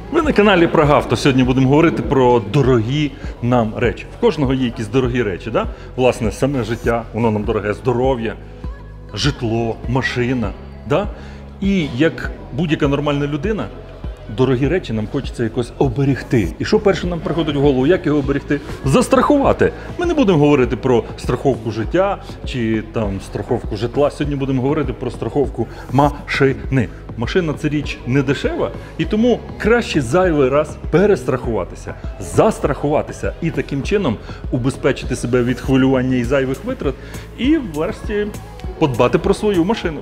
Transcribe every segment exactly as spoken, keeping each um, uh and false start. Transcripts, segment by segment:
Ви на каналі Прогавто. Сьогодні будемо говорити про дорогі нам речі. В кожного є якісь дорогі речі, да? Власне, саме життя, воно нам дороге, здоров'я, житло, машина. Да? І як будь-яка нормальна людина, дорогі речі нам хочеться якось оберегти. І що перше нам приходить в голову? Як його оберегти? Застрахувати. Ми не будемо говорити про страховку життя чи там страховку житла. Сьогодні будемо говорити про страховку машини. Машина – це річ не дешева, і тому краще зайвий раз перестрахуватися, застрахуватися і таким чином убезпечити себе від хвилювання і зайвих витрат і, врешті, подбати про свою машину.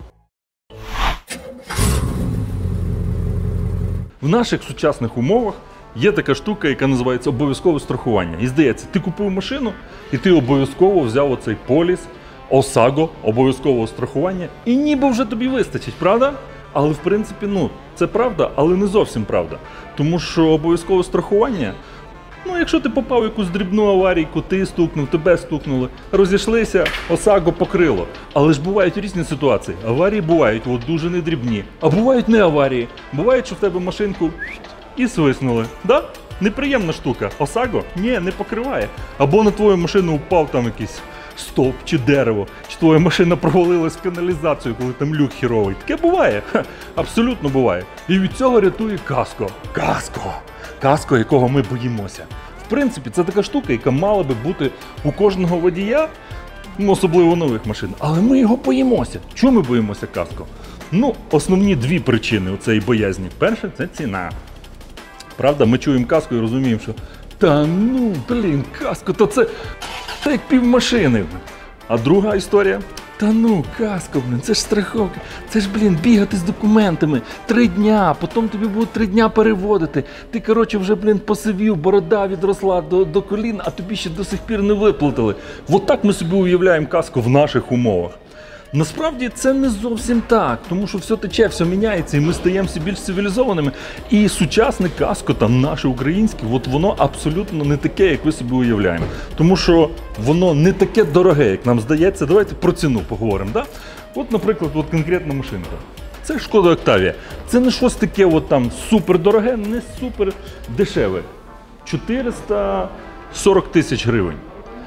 В наших сучасних умовах є така штука, яка називається обов'язкове страхування. І здається, ти купив машину, і ти обов'язково взяв оцей поліс, ОСАГО, обов'язкового страхування, і ніби вже тобі вистачить, правда? Але в принципі, ну, це правда, але не зовсім правда. Тому що обов'язкове страхування, ну, якщо ти попав в якусь дрібну аварійку, ти стукнув, тебе стукнули, розійшлися, ОСАГО покрило. Але ж бувають різні ситуації. Аварії бувають, от дуже недрібні. А бувають не аварії. Бувають, що в тебе машинку і свиснули. Да? Неприємна штука. ОСАГО? Ні, не покриває. Або на твою машину упав там якийсь стовп чи дерево, чи твоя машина провалилась в каналізацію, коли там люк хіровий. Таке буває. Ха, абсолютно буває. І від цього рятує каско. Каско. Каско, якого ми боїмося. В принципі, це така штука, яка мала би бути у кожного водія, ну, особливо нових машин. Але ми його боїмося. Чому ми боїмося каско? Ну, основні дві причини у цієї боязні. Перше – це ціна. Правда, ми чуємо каско і розуміємо, що та ну, блін, каско, то це, це як півмашини. А друга історія – та ну, каско, блін, це ж страховка, це ж, блін, бігати з документами, три дня, потім тобі будуть три дня переводити. Ти, коротше, вже, блін, посивів, борода відросла до, до колін, а тобі ще до сих пір не виплатили. От так ми собі уявляємо каско в наших умовах. Насправді це не зовсім так, тому що все тече, все міняється, і ми стаємо все більш цивілізованими. І сучасне каско, там наше українське, от воно абсолютно не таке, як ви собі уявляємо. Тому що воно не таке дороге, як нам здається. Давайте про ціну поговоримо. Да? От, наприклад, от конкретна машинка. Це Шкода Октавія. Це не щось таке от там супер дороге, не супер дешеве. чотириста сорок тисяч гривень.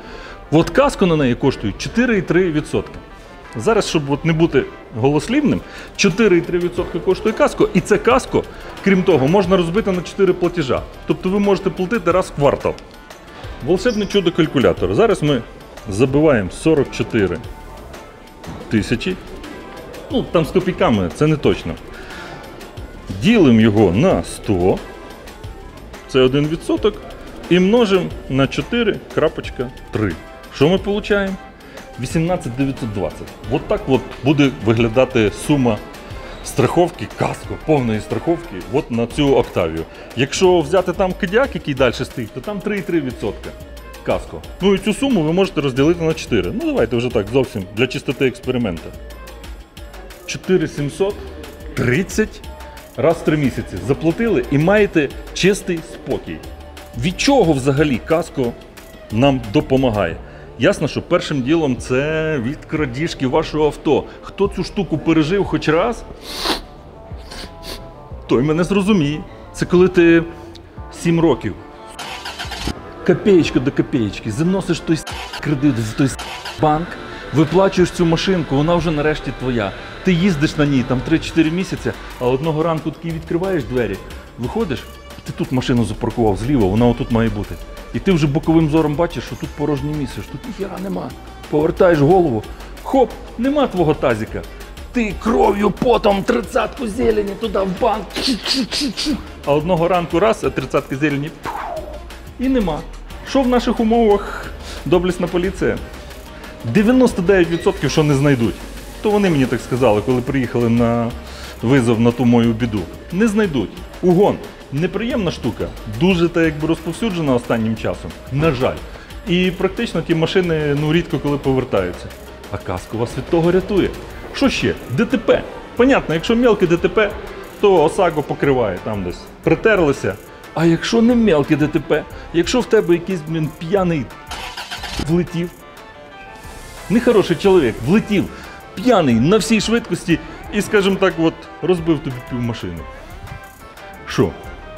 От каско на неї коштує чотири цілих три десятих відсотка. Зараз, щоб от не бути голослівним, чотири цілих три десятих відсотка коштує каско, і це каско, крім того, можна розбити на чотири платежа. Тобто ви можете платити раз в квартал. Волшебне чудо калькулятора. Зараз ми забиваємо сорок чотири тисячі, ну там з копійками, це не точно. Ділимо його на сто, це один відсоток, і множимо на чотири крапочка три. Що ми отримуємо? вісімнадцять тисяч дев'ятсот двадцять. От так от буде виглядати сума страховки, каско, повної страховки от на цю Октавію. Якщо взяти там Кодіак, який далі стоїть, то там три цілих три десятих відсотка каско. Ну і цю суму ви можете розділити на чотири. Ну давайте вже так, зовсім для чистоти експерименту. чотири тисячі сімсот тридцять раз в три місяці заплатили і маєте чистий спокій. Від чого взагалі каско нам допомагає? Ясно, що першим ділом це від крадіжки вашого авто. Хто цю штуку пережив хоч раз, той мене зрозуміє. Це коли ти сім років, копеєчка до копеєчки, заносиш той кредит в той банк, виплачуєш цю машинку, вона вже нарешті твоя. Ти їздиш на ній там три-чотири місяці, а одного ранку такий відкриваєш двері, виходиш, ти тут машину запаркував зліва, вона отут має бути. І ти вже боковим зором бачиш, що тут порожнє місце, що тут ніхіра нема. Повертаєш голову, хоп, нема твого тазика. Ти кров'ю, потом тридцятку зелені туди в банк. А одного ранку раз, а тридцятки зелені і нема. Що в наших умовах доблесна поліція? дев'яносто дев'ять відсотків що не знайдуть. То вони мені так сказали, коли приїхали на визов на ту мою біду. Не знайдуть. Угон. Неприємна штука, дуже так якби розповсюджена останнім часом, на жаль. І практично ті машини ну, рідко коли повертаються. А каско вас від того рятує. Що ще? ДТП. Понятно, якщо мелке ДТП, то ОСАГО покриває там десь. Притерлися. А якщо не мелке ДТП, якщо в тебе якийсь, блін, п'яний влетів, нехороший чоловік влетів, п'яний на всій швидкості і, скажімо так, от, розбив тобі півмашини. Що?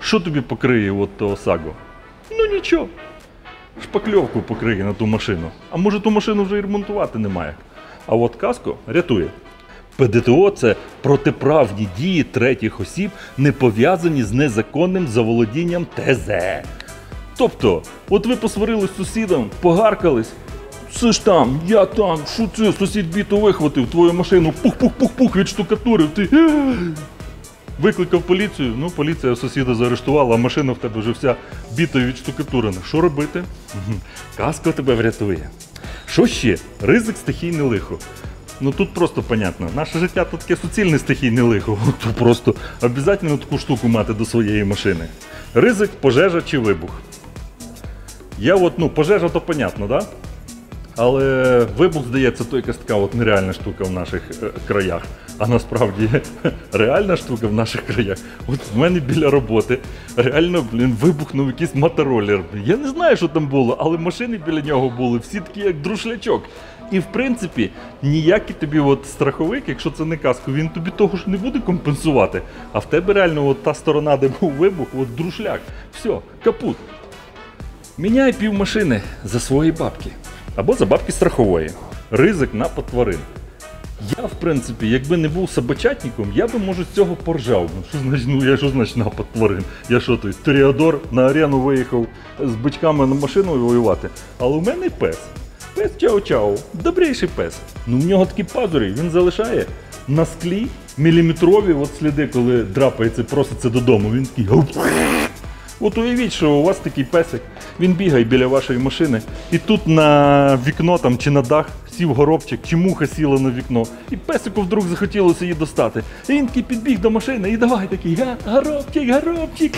Що тобі покриє от то ОСАГО? Ну нічого. Шпакльовку покриє на ту машину. А може ту машину вже і ремонтувати немає. А от каско рятує. ПДТО – це протиправні дії третіх осіб, не пов'язані з незаконним заволодінням ТЗ. Тобто, от ви посварились з сусідом, погаркались, це ж там, я там, що це, сусід біту вихватив, твою машину, пух-пух-пух-пух, відштукатурив, ти викликав поліцію, ну поліція сусіда заарештувала, а машина в тебе вже вся бітою відштукатурена. Що робити? Каско тебе врятує. Що ще? Ризик, стихійне лихо. Ну тут просто понятно, наше життя тут таке суцільне стихійне лихо, тут просто обов'язково таку штуку мати до своєї машини. Ризик, пожежа чи вибух. Я от, ну, пожежа то понятно, да? Але вибух, здається, то якась така от нереальна штука в наших е, краях. А насправді реальна штука в наших краях. От в мене біля роботи реально, блін, вибухнув якийсь мотороллер. Я не знаю, що там було, але машини біля нього були всі такі, як друшлячок. І в принципі, ніякий тобі от страховик, якщо це не каско, він тобі того ж не буде компенсувати. А в тебе реально от та сторона, де був вибух, от друшляк. Все, капут. Міняй пів машини за свої бабки. Або за бабки страхової. Ризик напад тварин. Я, в принципі, якби не був собачатником, я би, може, з цього поржав. Ну, що значить, ну, я що значить напад тварин? Я що той, Тореадор на арену виїхав з бичками на машину воювати. Але у мене пес. Пес чау-чау. Добрейший пес. Ну, в нього такі пазурі, він залишає на склі міліметрові от сліди, коли драпається, проситься додому. Він такий гауп. От уявіть, що у вас такий песик, він бігає біля вашої машини, і тут на вікно там, чи на дах сів горобчик, чи муха сіла на вікно, і песику вдруг захотілося її достати. І він такий підбіг до машини і давай такий, горобчик, горобчик.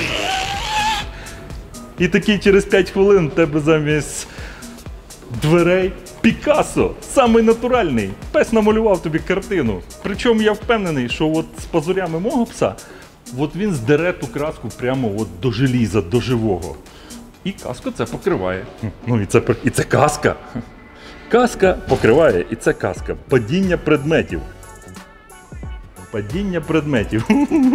І такий через п'ять хвилин в тебе замість дверей Пікассо, самий натуральний. Пес намалював тобі картину. Причому я впевнений, що от з пазурями мого пса, от він здере ту краску прямо от до желіза, до живого. І каско це покриває. Ну і це, і це каска. Каска покриває, і це каска. Падіння предметів. Падіння предметів.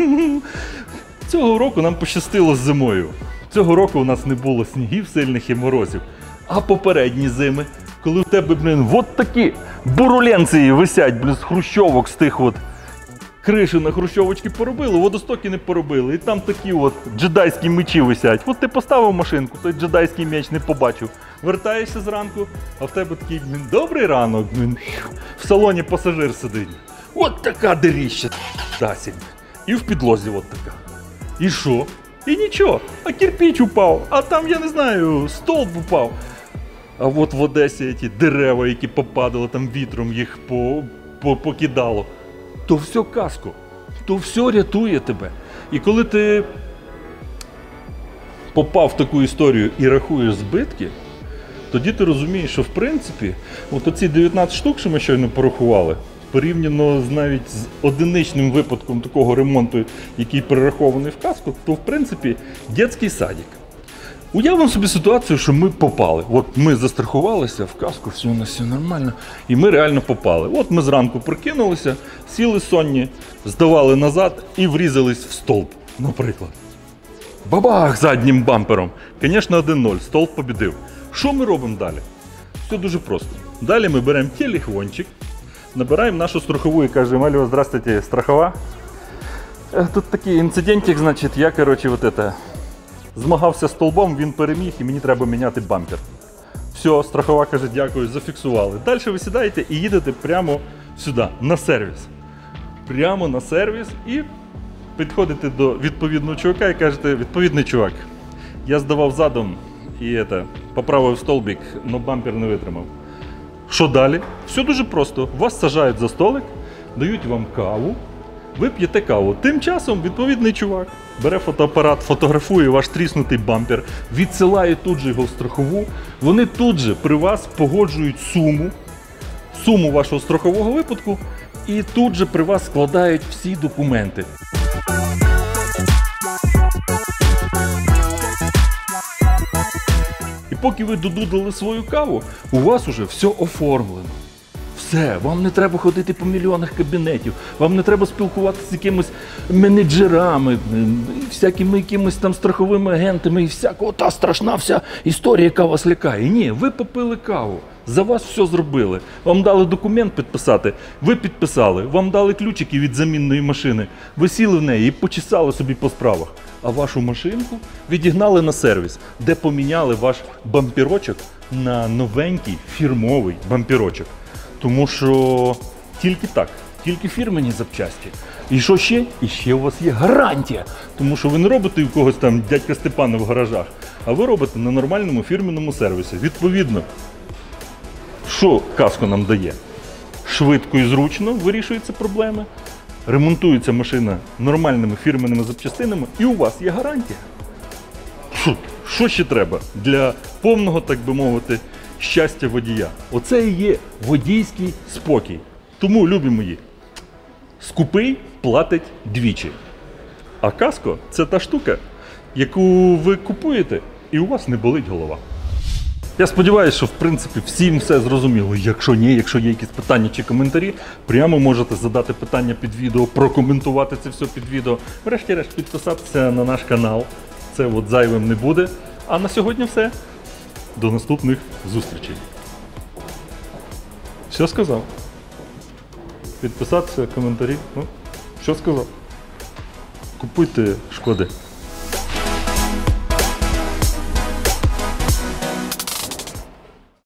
Цього року нам пощастило з зимою. Цього року у нас не було снігів сильних і морозів. А попередні зими, коли в тебе, блін, от такі буруленції висять, блін, з хрущовок, з тих от криші на хрущовочки поробили, водостоки не поробили. І там такі от джедайські мечі висять. От ти поставив машинку, той джедайський меч не побачив. Вертаєшся зранку, а в тебе такий, блін, добрий ранок, блін. В салоні пасажир сидить. От така диріща, дасі. І в підлозі от така. І що? І нічого, а кирпич упав, а там, я не знаю, стовп упав. А от в Одесі ті дерева, які попадали, там вітром їх по, по, покидало. То все каско, то все рятує тебе. І коли ти попав в таку історію і рахуєш збитки, тоді ти розумієш, що в принципі, от оці дев'ятнадцять штук, що ми щойно порахували, порівняно з навіть з одиничним випадком такого ремонту, який перерахований в каску, то в принципі дитячий садик. Уявимо собі ситуацію, що ми попали. От ми застрахувалися в каску, все у нас все нормально, і ми реально попали. От ми зранку прокинулися, сіли сонні, здавали назад і врізались в стовп, наприклад. Бабах заднім бампером. Звісно, один нуль, стовп побідив. Що ми робимо далі? Все дуже просто. Далі ми беремо телефончик, набираємо нашу страхову і кажемо: алло, здравствуйте, страхова. Тут такий інцидентик, значить, я, коротше, вот это, змагався з столбом, він переміг і мені треба міняти бампер. Все, страхова каже: дякую, зафіксували. Далі ви сідаєте і їдете прямо сюди, на сервіс. Прямо на сервіс і підходите до відповідного чувака і кажете: відповідний чувак, я здавав задом і это, поправив столбик, але бампер не витримав. Що далі? Все дуже просто. Вас саджають за столик, дають вам каву, ви п'єте каву. Тим часом відповідний чувак бере фотоапарат, фотографує ваш тріснутий бампер, відсилає тут же його в страхову. Вони тут же при вас погоджують суму, суму вашого страхового випадку, і тут же при вас складають всі документи. І поки ви додудали свою каву, у вас уже все оформлено. Все, вам не треба ходити по мільйонах кабінетів, вам не треба спілкуватися з якимись менеджерами, всякими якимись там страховими агентами і всякого та страшна вся історія, яка вас лякає. Ні, ви попили каву, за вас все зробили. Вам дали документ підписати, ви підписали, вам дали ключики від замінної машини, ви сіли в неї і почесали собі по справах. А вашу машинку відігнали на сервіс, де поміняли ваш бампірочок на новенький фірмовий бампірочок. Тому що тільки так, тільки фірмені запчасті. І що ще? І ще у вас є гарантія. Тому що ви не робите у когось там дядька Степана в гаражах, а ви робите на нормальному фірменному сервісі. Відповідно, що Каско нам дає? Швидко і зручно вирішуються проблеми, ремонтується машина нормальними фірменними запчастинами, і у вас є гарантія. Що, що ще треба для повного, так би мовити, щастя водія? Оце і є водійський спокій. Тому, любі мої, скупий платить двічі. А Каско – це та штука, яку ви купуєте, і у вас не болить голова. Я сподіваюся, що в принципі всім все зрозуміло. Якщо ні, якщо є якісь питання чи коментарі, прямо можете задати питання під відео, прокоментувати це все під відео. Врешті-решт підписатися на наш канал. Це от зайвим не буде. А на сьогодні все. До наступних зустрічей. Що сказав? Підписатися, коментарі. Ну, що сказав? Купуйте Шкоди.